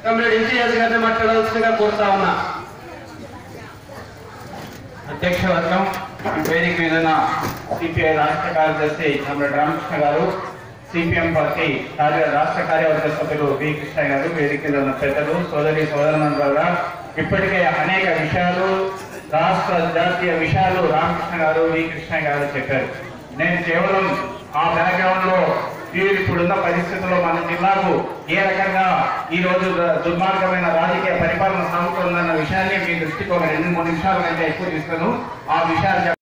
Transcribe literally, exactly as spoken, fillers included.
Comrade Imtiaz గారిని మాట్లాడాల్సిందిగా కోరుతా ఉన్నా. అధ్యక్ష వర్గం, వేదిక మీద సిపిఐ రాష్ట్ర కార్యదర్శి కమ్రేడ్ రామకృష్ణ గారు, సిపిఎం పార్టీ కార్య రాష్ట్ర కార్యవర్గ సభ్యులు వి కృష్ణ గారు, వేదిక మీద ఉన్న పెద్దలు, సోదరి సోదరులందరూ ఇప్పటికే అనేక విషయాలు, రాష్ట్ర జాతీయ విషయాలు రామకృష్ణ గారు, వి కృష్ణ గారు చెప్పారు. నేను కేవలం ఆ బ్యాక్గ్రౌండ్ లో ఇప్పుడున్న పరిస్థితుల్లో మన జిల్లాకు ఏ రకంగా ఈ రోజు దుర్మార్గమైన రాజకీయ పరిపాలన సాగుతుందన్న విషయాన్ని మీ దృష్టికి ఒక రెండు మూడు నిమిషాల కంటే ఎక్కువ తీసుకున్నాను. ఆ విషయాలు